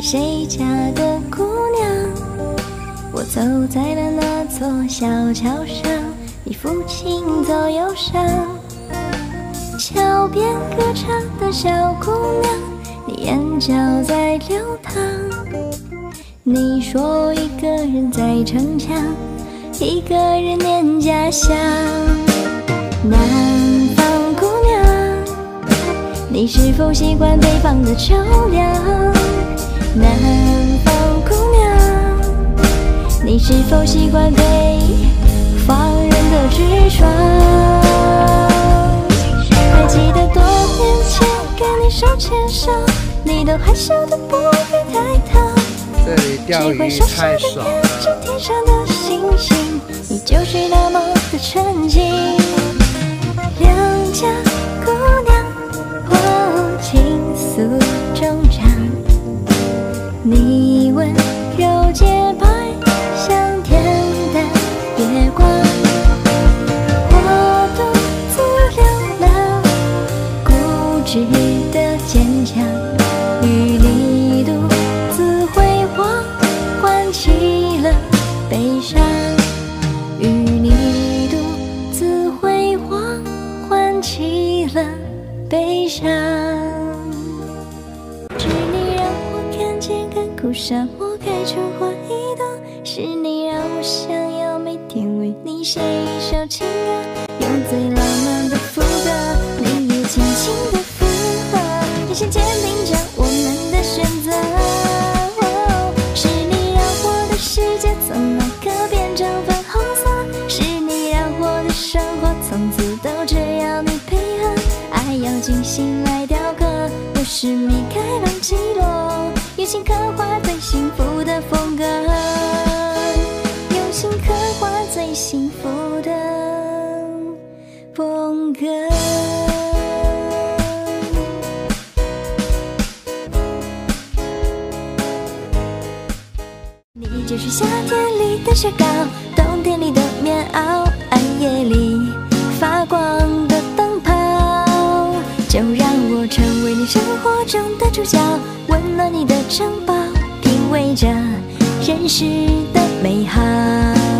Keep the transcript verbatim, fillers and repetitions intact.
谁家的姑娘？我走在了那座小桥上，你父亲走忧伤。桥边歌唱的小姑娘，你眼角在流淌。你说一个人在逞强，一个人念家乡。南方姑娘，你是否习惯北方的秋凉？南方姑娘，你是否习惯北方人的直爽？还记得多年前跟你手牵手，你都害羞的不敢抬头， 这里钓鱼太爽了。 只会傻傻地看着天上的星星，你就是那么的纯净。良家姑娘，我倾诉衷肠，你温柔洁白，像天的月光。我独自流浪，固执的坚强，与你独自辉煌，唤起了悲伤。与你独自辉煌，唤起了悲伤。是你让我看见干枯沙漠开出花一朵，是你让我想要每天为你写一首情歌，用最浪漫的副歌，你也轻轻的附和，眼神坚定着我们的选择。哦，是你让我的世界从那刻变成粉红色，是你让我的生活从此都只要你配合，爱要精心来雕刻，不是米开朗基罗，用心刻画最幸福的风格，用心刻画最幸福的风格。你就是夏天里的雪糕，冬天里的棉袄，暗夜里发光的灯泡，就让我成为你生活中的主角，温暖你的城堡，品味着人世的美好。